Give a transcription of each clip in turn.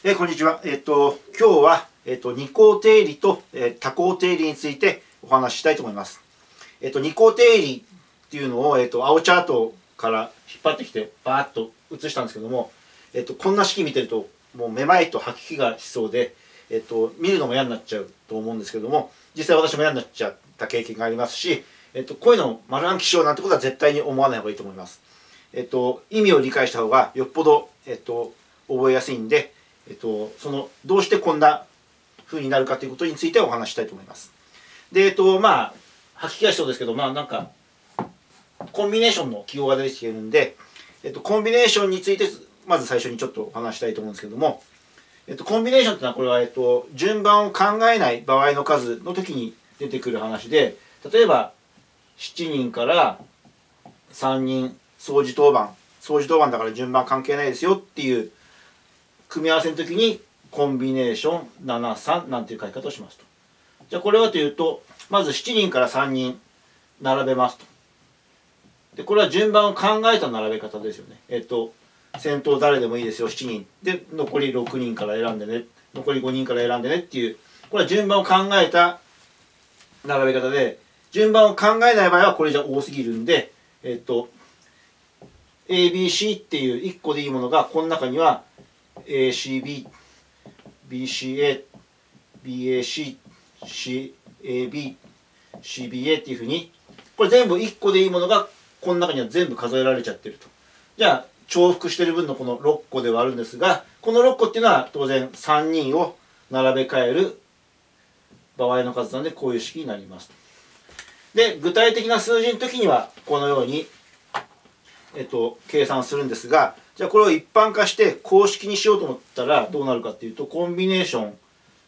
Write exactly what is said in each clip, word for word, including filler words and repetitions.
えー、こんにちは。えっ、ー、と、今日は、えっ、ー、と、二項定理と、えー、多項定理についてお話ししたいと思います。えっ、ー、と、二項定理っていうのを、えっ、と、青チャートから引っ張ってきて、バーッと写したんですけども、えっ、と、こんな式見てると、もうめまいと吐き気がしそうで、えっ、と、見るのも嫌になっちゃうと思うんですけども、実際私も嫌になっちゃった経験がありますし、えっ、と、こういうのを丸暗記しようなんてことは絶対に思わない方がいいと思います。えっ、と、意味を理解した方がよっぽど、えっ、と、覚えやすいんで、えっと、そのどうしてこんな風になるかということについてお話したいと思います。で、えっと、まあ、吐き気がしそうですけど、まあなんか、コンビネーションの記号が出てきているんで、えっと、コンビネーションについて、まず最初にちょっとお話したいと思うんですけども、えっと、コンビネーションというのは、これは、えっと、順番を考えない場合の数の時に出てくる話で、例えば、しちにんからさんにん、掃除当番、掃除当番だから順番関係ないですよっていう組み合わせの時にコンビネーションななさんなんていう書き方をしますと。じゃあこれはというと、まずしちにんからさんにん並べますと。でこれは順番を考えた並べ方ですよね。えっと先頭誰でもいいですよ、しちにんで残りろくにんから選んでね、残りごにんから選んでねっていう、これは順番を考えた並べ方で、順番を考えない場合はこれじゃ多すぎるんで、えっと エービーシー っていういっこでいいものがこの中にはエーシービー、ビーシーエー、ビーエーシー、シーエービー、シービーエー っていうふうに、これ全部いっこでいいものがこの中には全部数えられちゃってると。じゃあ重複してる分のこのろっこではあるんですが、このろっこっていうのは当然さんにんを並べ替える場合の数なんで、こういう式になります。で具体的な数字の時にはこのように、えっと、計算するんですが、じゃあこれを一般化して公式にしようと思ったらどうなるかっていうと、コンビネーション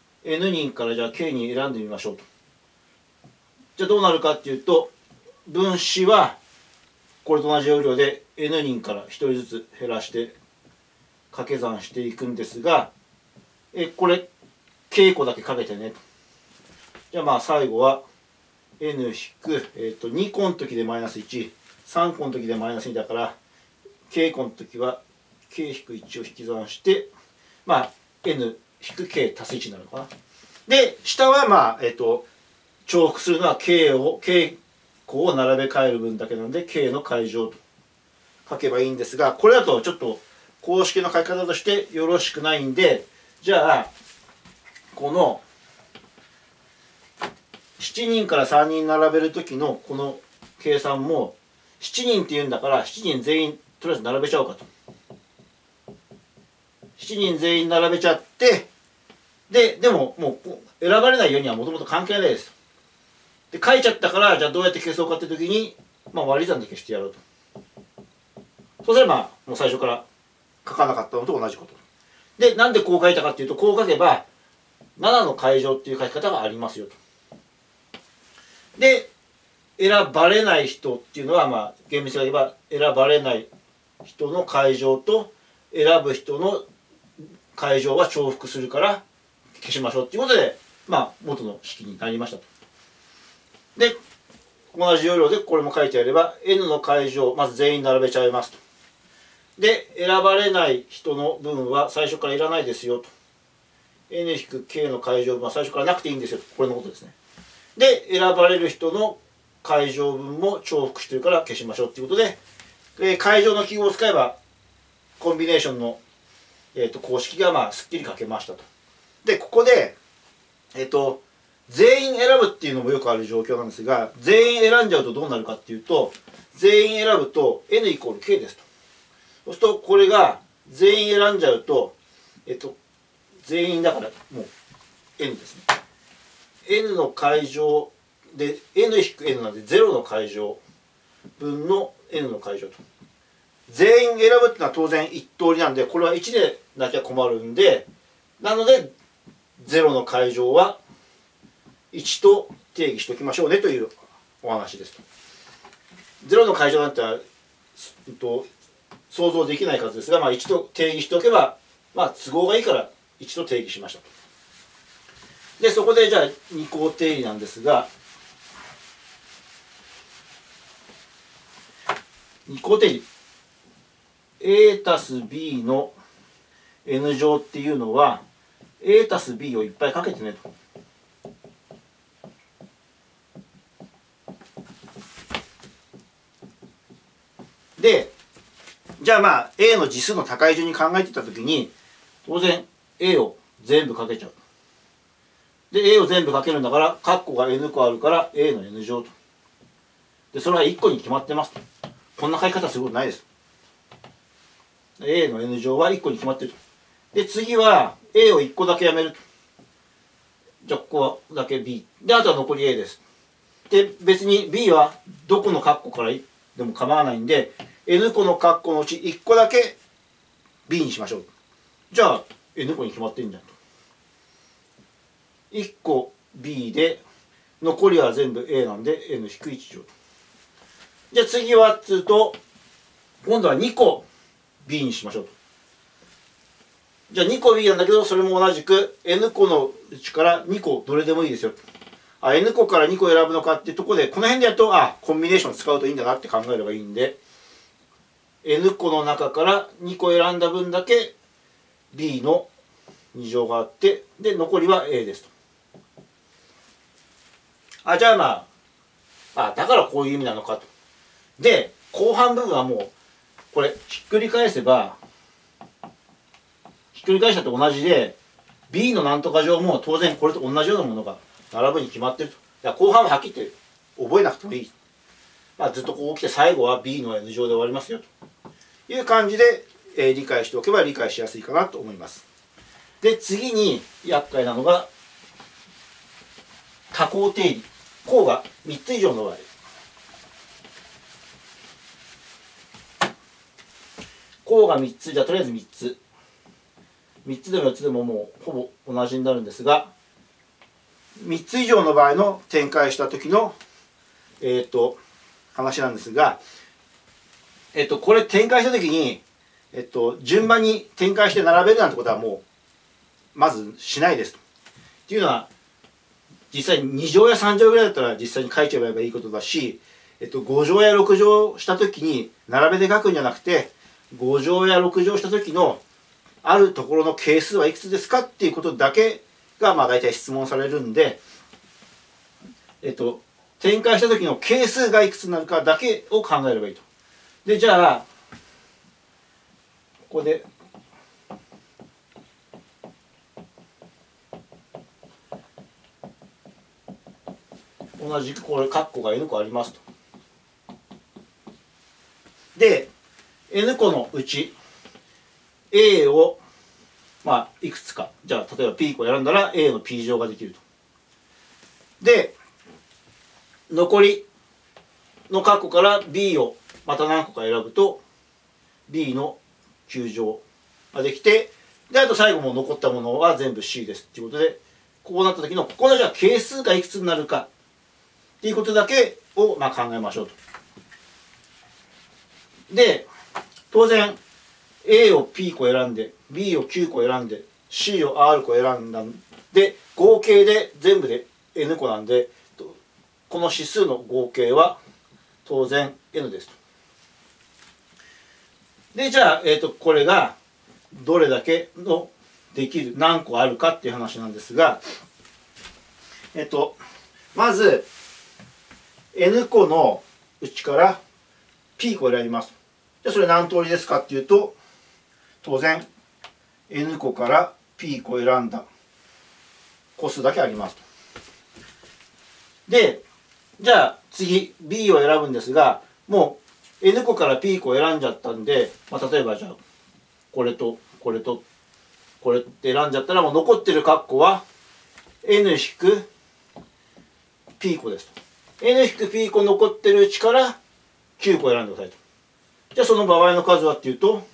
N 人からじゃあ K に選んでみましょうと。じゃあどうなるかっていうと、分子はこれと同じ要領で N 人からひとりずつ減らして掛け算していくんですが、えこれ K 個だけかけてねと。じゃあまあ最後は N 引く、えー、とに個の時でマイナスいち、さんこの時でマイナスにだから、K 個の時は K-いち を引き算して、まあ N-K 足すいちになるのかな。で、下はまあ、えっと、重複するのは K を、K 個を並べ替える分だけなので、K の階乗と書けばいいんですが、これだとちょっと公式の書き方としてよろしくないんで、じゃあ、このしちにんからさんにん並べる時のこの計算も、しちにんっていうんだからしちにん全員とりあえず並べちゃおうかと。しちにん全員並べちゃって、ででももう選ばれないようにはもともと関係ないです。で書いちゃったから、じゃあどうやって消そうかって時に、まあ、割り算で消してやろうと。そうすればもう最初から書かなかったのと同じことで、なんでこう書いたかっていうと、こう書けばななの階乗っていう書き方がありますよと。で選ばれない人っていうのは、まあ厳密に言えば選ばれない人の階乗と選ぶ人の階乗は重複するから消しましょうっていうことで、まあ元の式になりましたと。で同じ要領でこれも書いてあれば N の階乗まず全員並べちゃいますと。で選ばれない人の分は最初からいらないですよと。N-K の階乗分は最初からなくていいんですよと。これのことですね。で選ばれる人の階乗分も重複してるから消しましょうっていうことで、えー、階乗の記号を使えばコンビネーションの、えー、と公式がまあすっきり書けましたと。でここで、えっ、ー、と全員選ぶっていうのもよくある状況なんですが、全員選んじゃうとどうなるかっていうと、全員選ぶと N イコール K ですと。そうするとこれが全員選んじゃうと、えっ、ー、と全員だからもう N ですね。N の階乗で N-N なんでゼロの階乗分の N の階乗と。全員選ぶっていうのは当然一通りなんで、これはいちでなきゃ困るんで、なのでゼロの階乗はいちと定義しておきましょうねというお話ですと。ゼロの階乗なんては、えっと、想像できない数ですが、まあ、いちと定義しておけば、まあ、都合がいいからいちと定義しましたと。でそこでじゃあ二項定理なんですが、二項定理 A たす B の N 乗っていうのは A たす B をいっぱいかけてねと。で、じゃあまあ A の次数の高い順に考えていったときに、当然 A を全部かけちゃう。で、A を全部かけるんだから、括弧が N 個あるから A の N 乗と。で、それはいっこに決まってますと。こんな書き方することないです。A の N 乗はいっこに決まってると。で、次は A をいっこだけやめると。じゃあ、ここだけ B。で、あとは残り A です。で、別に B はどこの括弧からでも構わないんで、N 個の括弧のうちいっこだけ B にしましょう。じゃあ N 個に決まってんじゃんと。いっこ B で残りは全部 A なんで エヌひくいち 乗と。じゃあ次はっつうと今度はにこ B にしましょうと。じゃあにこ B なんだけどそれも同じく N 個のうちからにこどれでもいいですよと。あ N 個からにこ選ぶのかっていうところでこの辺でやるとあコンビネーション使うといいんだなって考えればいいんで N 個の中からにこ選んだ分だけ B のに乗があってで残りは A ですと。あじゃあまああだからこういう意味なのかと。で後半部分はもうこれひっくり返せばひっくり返したと同じで B のなんとか乗も当然これと同じようなものが並ぶに決まってると。だから後半ははっきり言って覚えなくてもいい。まあ、ずっとこう来て最後は B の N 乗で終わりますよという感じで、えー、理解しておけば理解しやすいかなと思います。で次に厄介なのが多項定理。項がみっつ以上の場合。項がみっつじゃあとりあえずみっつ。みっつでもよっつでももうほぼ同じになるんですがみっつ以上の場合の展開した時のえっと話なんですがえっとこれ展開した時にえっと順番に展開して並べるなんてことはもうまずしないですと。っていうのは実際にに乗やさん乗ぐらいだったら実際に書いちゃえばいいことだし、えっと、ご乗やろく乗した時に並べて書くんじゃなくてご乗やろく乗した時のあるところの係数はいくつですかっていうことだけがまあ大体質問されるんで、えっと、展開した時の係数がいくつになるかだけを考えればいいと。でじゃあここで同じくこれ括弧が N 個ありますと。で N 個のうち A をまあいくつかじゃあ例えば P 個選んだら A の P 乗ができると。で残りの括弧から B をまた何個か選ぶと B のきゅう乗ができてであと最後も残ったものは全部 C ですっていうことでこうなった時のここのじゃあ係数がいくつになるかっていうことだけをまあ考えましょうと。で当然 A を P 個選んで B をきゅうこ選んで C を R 個選んだんで合計で全部で N 個なんでこの指数の合計は当然 N ですと。でじゃあ、えー、とこれがどれだけのできる何個あるかっていう話なんですがえっ、とまず N 個のうちから P 個選びます。じゃあそれ何通りですかっていうと当然 N 個から P 個選んだ個数だけありますと。でじゃあ次 B を選ぶんですがもう N 個から P 個選んじゃったんで、まあ、例えばじゃあこれとこれとこれって選んじゃったらもう残ってる括弧は N-P 個ですと。N-P 個残ってるうちからきゅうこ選んでくださいと。じゃあその場合の数はっていうと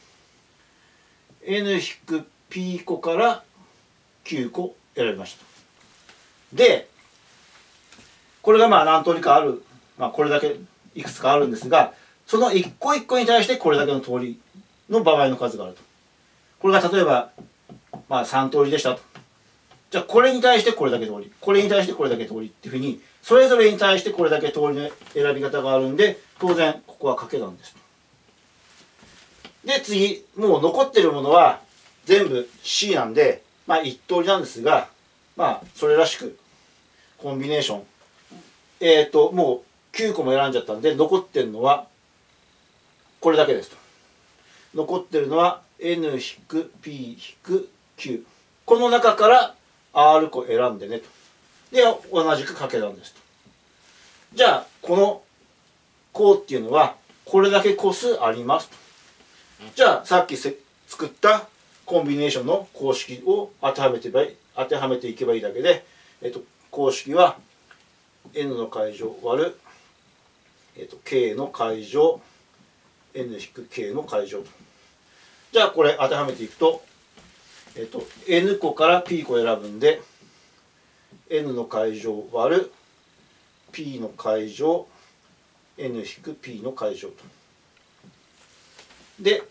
N-P 個からきゅうこ選びました。でこれがまあ何通りかある、まあ、これだけいくつかあるんですがその一個一個に対してこれだけの通りの場合の数があると。これが例えば、まあ、さん通りでしたと。じゃあこれに対してこれだけ通りこれに対してこれだけ通りっていうふうにそれぞれに対してこれだけ通りの選び方があるんで当然ここは掛け算です。で次もう残ってるものは全部 C なんで、まあ一通りなんですが、まあそれらしくコンビネーション、えっともうきゅうこも選んじゃったんで、残ってるのはこれだけですと。残ってるのは エヌ ピー キュー、 この中から R 個選んでねと。で同じく掛け算ですと。じゃあこの項っていうのはこれだけ個数ありますと。じゃあさっきせ作ったコンビネーションの公式を当てはめてばい当てはめていけばいいだけで、えっと、公式は n の階乗割る、えっと、k の階乗 n-k の階乗と。じゃあこれ当てはめていくと、えっと、n 個から p 個選ぶんで n の階乗割る p の階乗 n-p の階乗と。で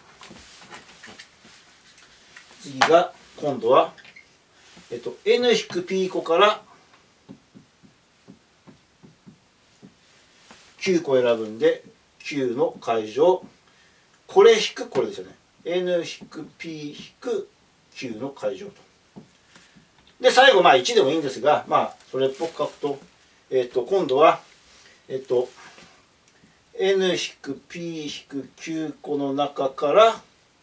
次が今度は、えっと、n-p 個からきゅうこ選ぶんできゅうの階乗、これ引くこれですよね。n-p きゅうの階乗と。で最後まあいちでもいいんですが、まあそれっぽく書くと、えっと今度はえっと n-p きゅう個の中から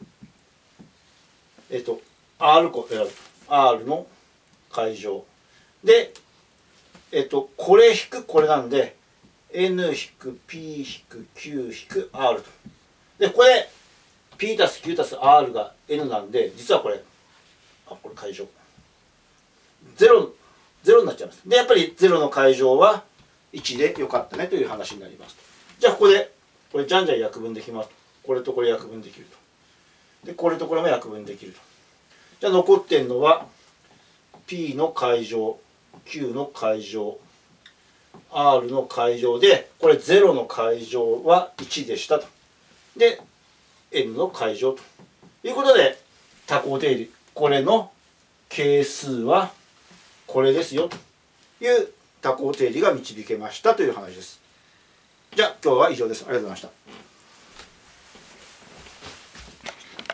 えっと R 個選ぶ。R の階乗で、えっとこれ引くこれなんで n-p きゅう R と。でこれ p たす q たす r が n なんで、実はこれあこれ階乗ゼロ、ゼロになっちゃいます。でやっぱりゼロの階乗はいちでよかったねという話になります。じゃあここでこれじゃんじゃん約分できますと。これとこれ約分できると。でこれとこれも約分できると。じゃあ残ってるのは p の階乗 q の階乗 r の階乗で、これゼロの階乗はいちでしたと。で n の階乗ということで、多項定理これの係数はこれですよという多項定理が導けましたという話です。じゃあ今日は以上です。ありがとうございました。